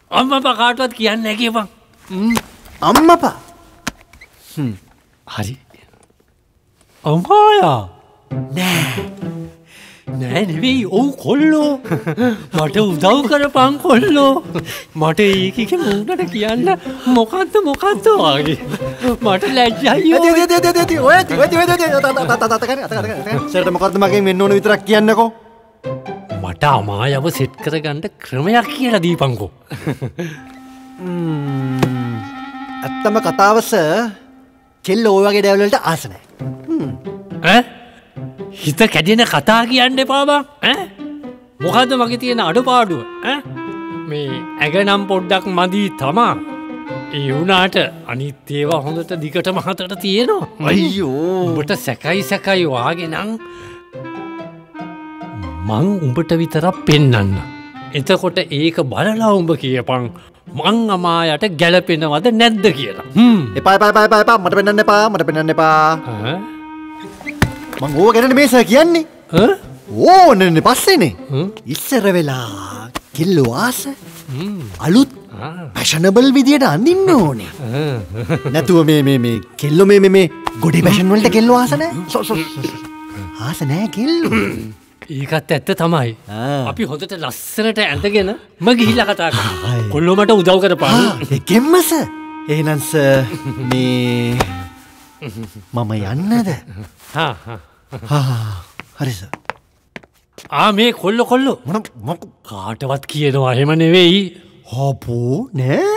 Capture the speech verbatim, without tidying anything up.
අම්මපා කාටවත් කියන්න නැහැ කියපන්. අම්මපා. හ්ම්. හරි. අම්මායා. නෑ. නෑ නෙවෙයි ඔව් කොල්ලෝ. මට උදව් කරපන් කොල්ලෝ. මට ඒකේ මුන්නට කියන්න මොකද්ද මොකද්ද වගේ. මට ලැජ්ජයි. ඔය ඔය ඔය ඔය ඔය සරට මොකද්ද මගෙන් වෙන්න ඕන විතරක් කියන්නකෝ. මට අමායව සෙට් කරගන්න ක්‍රමයක් කියලා දීපන්කෝ. ඇත්තම කතාවස කෙල්ල ඔය වගේ දේවල් වලට ආස නැහැ. ඈ? හිත කැඩෙන කතා කියන්න එපා බං. ඈ? මොකද්ද මගේ තියෙන අඩපාඩුව? ඈ? මේ ඇගනම් පොඩ්ඩක් මදි තමා. ඒ වුණාට අනිත් ඒවා හොඳට දිගටම හතට තියෙනවා. අයියෝ. උඹට සැකයි සැකයි වාගේ නම් මං උඹට විතරක් පෙන්නන්න. එතකොට ඒක බලලා උඹ කියපන් මං අමායට ගැලපෙනවද නැද්ද කියලා. හ්ම්. එපා එපා එපා එපා එපා මට පෙන්නන්න එපා මට පෙන්නන්න එපා. ඈ? මං ඕව ගැන මේ සර් කියන්නේ. ඈ? ඕනනේ පස්සේනේ. ඉස්සර වෙලා කිල්ලෝ ආස. අලුත් පැෂනබල් විදියට අඳින්න ඕනේ. නැතුව මේ මේ මේ කෙල්ලෝ මේ මේ ගොඩේ පැෂන් වලට කෙල්ලෝ ආස නැහැ. ආස නැහැ කෙල්ලෝ. ඒකත් ඇත්ත තමයි. අපි හොඳට ලස්සනට ඇඳගෙන ම ගිහිල්ලා කතා කරමු. කොල්ලෝ මට උදව් කරපන්. ඒකෙම්මස. එහෙනම් සර් මේ මම යන්නද? හා හා. හා හරි සර්. ආ මේ කොල්ලෝ කොල්ලෝ මොන මොක කාටවත් කියනවා එහෙම නෙවෙයි. හපෝ නෑ